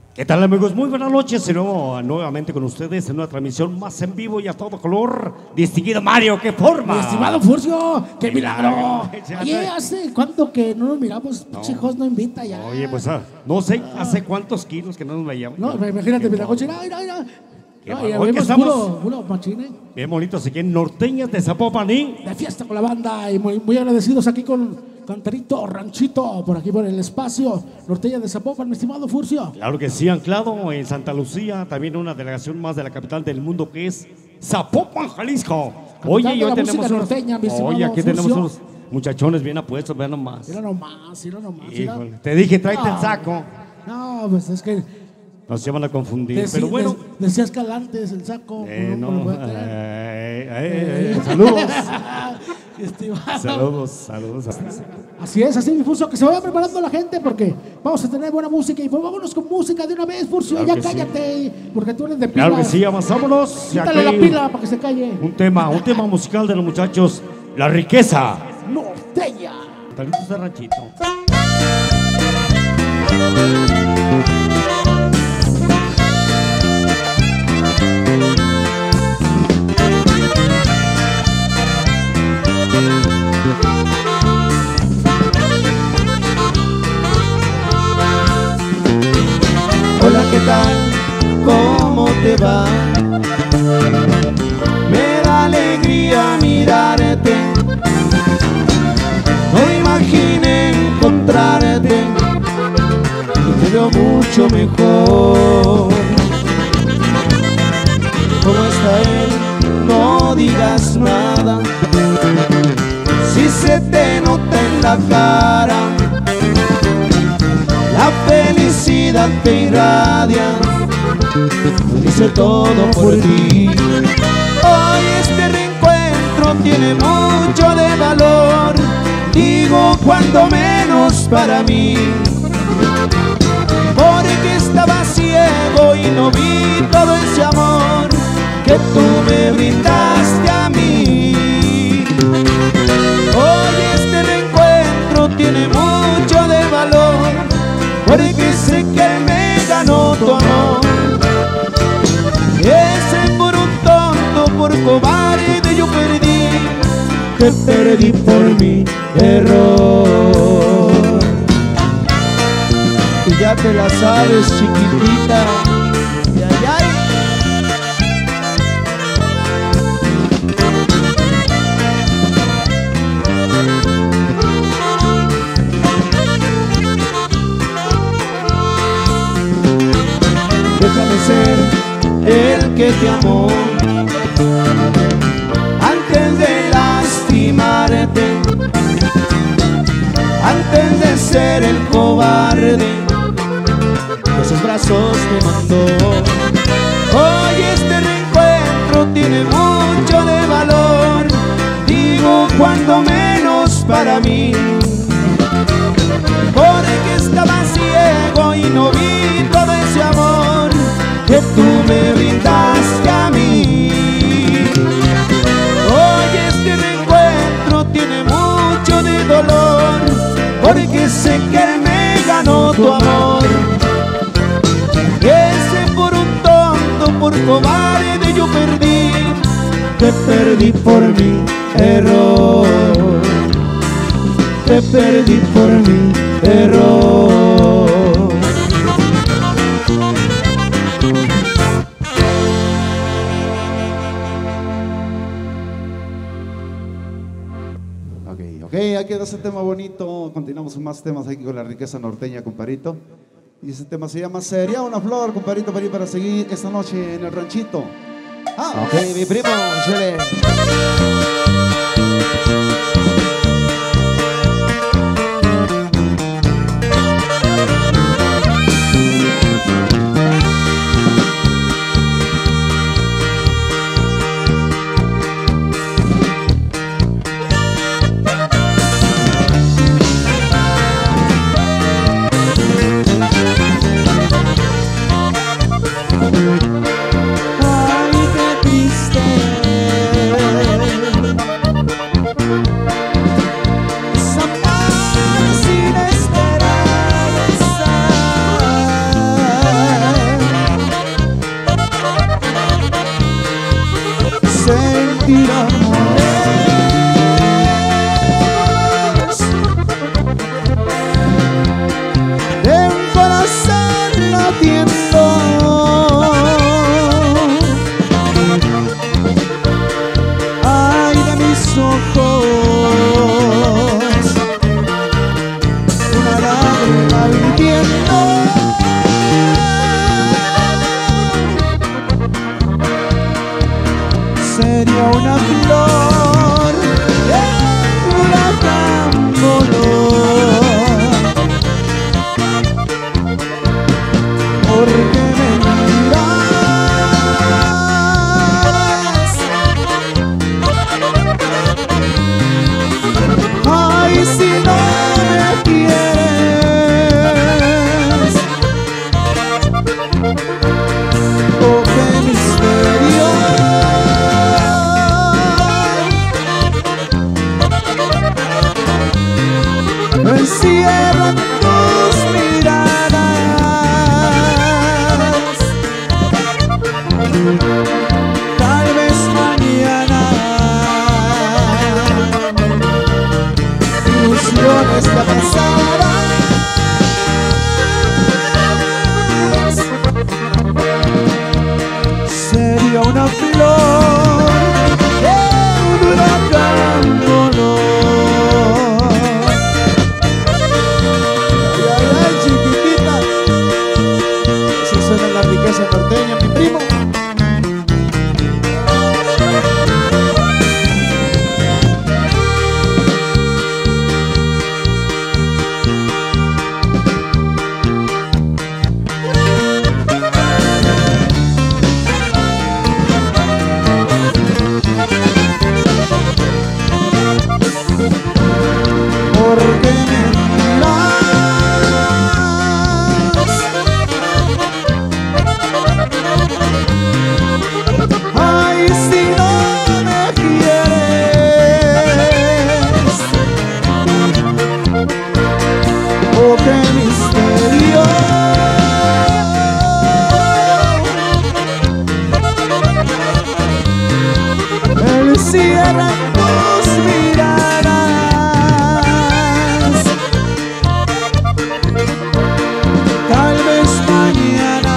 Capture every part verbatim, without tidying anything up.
¿Qué tal, amigos? Muy buenas noches, y nuevo, nuevamente con ustedes en una transmisión más en vivo y a todo color. Distinguido Mario, ¿qué forma? Mi estimado Furcio, qué milagro. Oye, ¿hace cuánto que no nos miramos? No. Chicos, no invita ya. Oye, pues ah, no sé, hace cuántos kilos que no nos veíamos. No, imagínate, mira, coche, mira, mira, mira. Qué No, bárbaro. ya Hoy que vemos estamos- puro, puro machine. Bien bonitos aquí en Norteñas de Zapopan. De fiesta con la banda y muy, muy agradecidos aquí con Canterito Ranchito, por aquí por el espacio Norteña de Zapopan, mi estimado Furcio. Claro que sí, anclado en Santa Lucía, también una delegación más de la capital del mundo que es Zapopan, Jalisco. Oye, de y la hoy música tenemos unos, norteña, mi estimado oye, aquí tenemos Furcio. unos muchachones bien apuestos, vean nomás. Mira nomás, mira nomás. mira. Híjole, te dije, tráete el Ah, saco. No, pues es que Nos llevan a confundir, deci- pero bueno. de- decía Escalante el saco. Eh, no, no, no lo voy a eh, traer. eh, eh, eh, saludos, Estimado. saludos, saludos. Así es, así mi Furcio, que se vaya preparando la gente porque vamos a tener buena música y pues vámonos con música de una vez, Furcio, Claro ya que sí. cállate, porque tú eres de pila. Claro que sí, avanzámonos. Y Quítale la aquí pila para que se calle. Un tema, un tema musical de los muchachos, La Riqueza. Norteña. Talentos de ranchito. Hola, ¿qué tal? ¿Cómo te va? Me da alegría mirarte. No imaginé encontrarte y te veo mucho mejor. ¿Cómo está él? No digas nada. Si se te nota en la cara la felicidad te irradia, hice todo por ti. Hoy este reencuentro tiene mucho de valor, digo cuando menos para mí, porque estaba ciego y no vi todo ese amor que tú me brindaste a mí. Hoy este reencuentro tiene mucho de valor, porque sé que él me ganó tu amor. Ese por un tonto, por cobarde yo perdí, te perdí por mi error. Y ya te la sabes, chiquitita. Ay, ay, ay. Déjame ser el que te amó antes de lastimarte, antes de ser el cobarde que sus brazos te mandó. Hoy este reencuentro tiene mucho de valor, digo cuando menos para mí, porque estaba ciego y no vi todo ese amor que tú me brindaste a mí. Hoy este reencuentro tiene mucho de dolor, porque sé que él me ganó tu amor. Ese por un tonto, por cobarde yo perdí, te perdí por mi error. Te perdí por mi error. Ok, ok, aquí quedó ese tema bonito. Continuamos con más temas aquí con La Riqueza Norteña, comparito. Y ese tema se llama Sería una flor, comparito, para ir para seguir esta noche en el ranchito. Ah, Ok, mi primo, chile. Ay, qué triste respirar amores de un corazón latiendo. Ay, de mis ojos una lágrima viviendo. Sería una flor de huracán color, porque me miras. Ay, si no me quieres, oh, qué misterio. Encierran tus miradas. Tal vez mañana ilusiones que pasadas. Sería una flor de un huracán color. La riqueza norteña, mi primo. Porque me miras. Ay, si no me quieres, oh, qué misterio. Encierra tus miradas. Tal vez mañana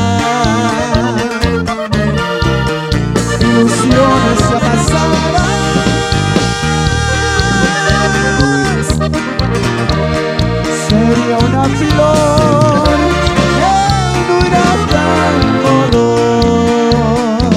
ilusiones ya pasadas. Sería una flor de un huracán color.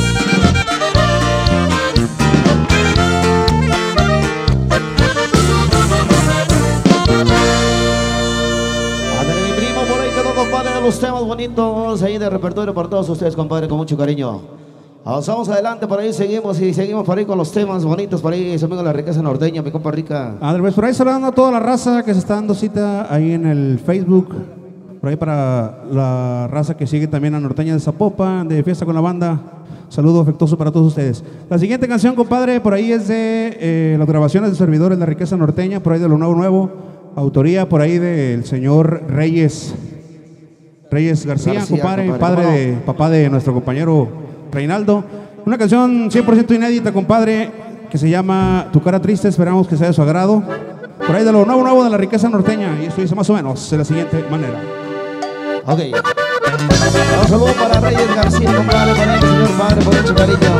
Ándale, mi primo, por ahí quedó, compadre, los temas bonitos ahí de repertorio para todos ustedes, compadre, con mucho cariño. Avanzamos adelante, por ahí seguimos y seguimos por ahí con los temas bonitos, por ahí se venga la riqueza norteña, mi compa Rica. Andrés, pues por ahí saludando a toda la raza que se está dando cita ahí en el Facebook, por ahí para la raza que sigue también a Norteña de Zapopan, de Fiesta con la Banda. Saludo afectuoso para todos ustedes. La siguiente canción, compadre, por ahí es de eh, las grabaciones de servidores La Riqueza Norteña, por ahí de lo nuevo nuevo, autoría por ahí del señor Reyes, Reyes García, García, compadre, compadre, padre de, papá de nuestro compañero Reinaldo. Una canción cien por ciento inédita, compadre, que se llama Tu cara triste, esperamos que sea de su agrado. Por ahí de lo nuevo nuevo de La Riqueza Norteña, y esto dice más o menos de la siguiente manera. Ok. Un saludo para Reyes García, compadre, para el señor padre, por mucho cariño.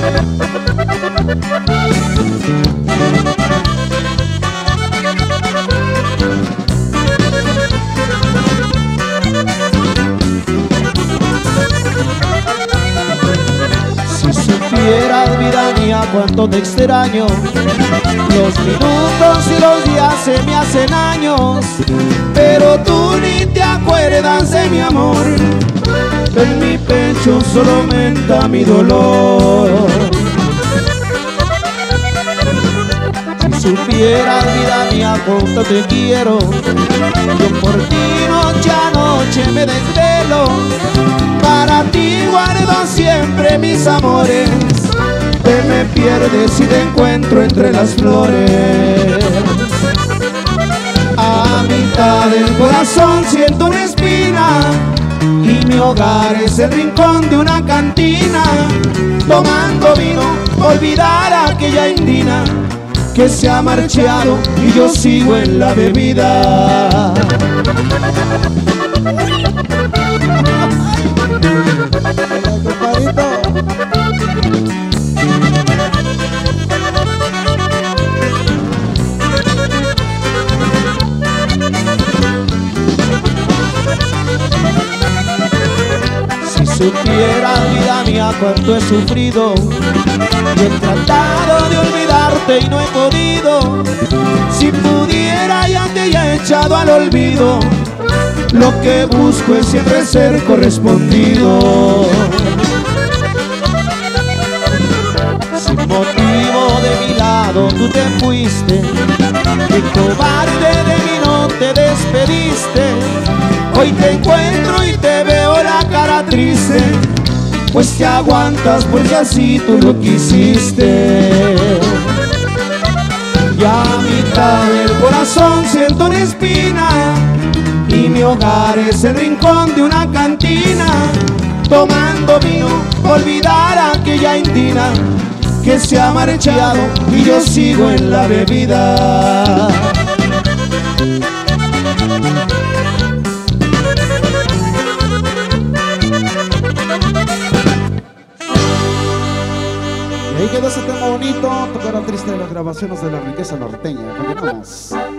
Si supieras, vida mía, cuánto te extraño, los minutos y los días se me hacen años, pero tú ni te acuerdas de mi amor. En mi pecho solo aumenta mi dolor. Si supieras, vida mía, cuánto te quiero, yo por ti noche a noche me desvelo. Para ti guardo siempre mis amores. Te me pierdes y te encuentro entre las flores. A mitad del corazón siento una espina, y mi hogar es el rincón de una cantina. Tomando vino, volviendo olvidar a aquella indina que se ha marchado y yo sigo en la bebida. Si supieras, vida mía, cuánto he sufrido y he tratado de olvidarte y no he podido. Si pudiera ya te haya echado al olvido. Lo que busco es siempre ser correspondido. Sin motivo de mi lado tú te fuiste, qué cobarde de mí no te despediste. Hoy te encuentro y te veo la cara triste, pues te aguantas porque así tú lo quisiste. Y a mitad del corazón siento una espina, y mi hogar es el rincón de una cantina, tomando vino, olvidar a aquella indina que se ha marchado y yo sigo en la bebida. Y ahí quedó ese tema bonito, tocará triste de las grabaciones de la riqueza norteña. Continuamos.